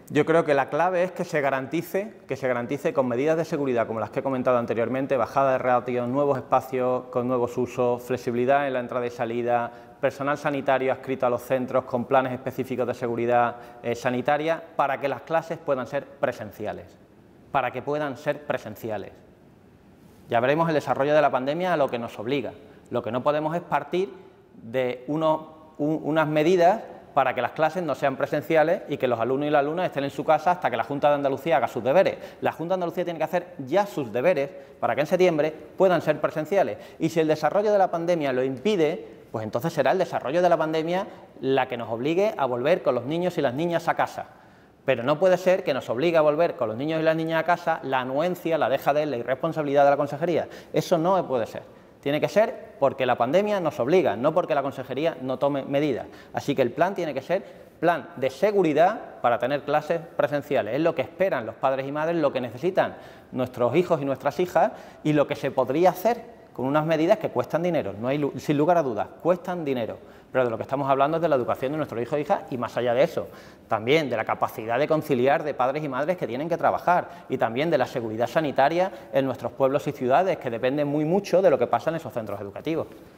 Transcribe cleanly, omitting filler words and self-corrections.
Yo creo que la clave es que se garantice con medidas de seguridad como las que he comentado anteriormente, bajada de ratios, nuevos espacios con nuevos usos, flexibilidad en la entrada y salida, personal sanitario adscrito a los centros con planes específicos de seguridad sanitaria, para que las clases puedan ser presenciales, Ya veremos el desarrollo de la pandemia a lo que nos obliga. Lo que no podemos es partir de unas medidas para que las clases no sean presenciales y que los alumnos y las alumnas estén en su casa hasta que la Junta de Andalucía haga sus deberes. La Junta de Andalucía tiene que hacer ya sus deberes para que en septiembre puedan ser presenciales. Y si el desarrollo de la pandemia lo impide, pues entonces será el desarrollo de la pandemia la que nos obligue a volver con los niños y las niñas a casa. Pero no puede ser que nos obligue a volver con los niños y las niñas a casa la anuencia, la dejadez, la irresponsabilidad de la consejería. Eso no puede ser. Tiene que ser porque la pandemia nos obliga, no porque la consejería no tome medidas. Así que el plan tiene que ser plan de seguridad para tener clases presenciales. Es lo que esperan los padres y madres, lo que necesitan nuestros hijos y nuestras hijas y lo que se podría hacer con unas medidas que cuestan dinero, no hay, sin lugar a dudas, cuestan dinero. Pero de lo que estamos hablando es de la educación de nuestros hijos e hijas y más allá de eso, también de la capacidad de conciliar de padres y madres que tienen que trabajar y también de la seguridad sanitaria en nuestros pueblos y ciudades, que dependen muy mucho de lo que pasa en esos centros educativos.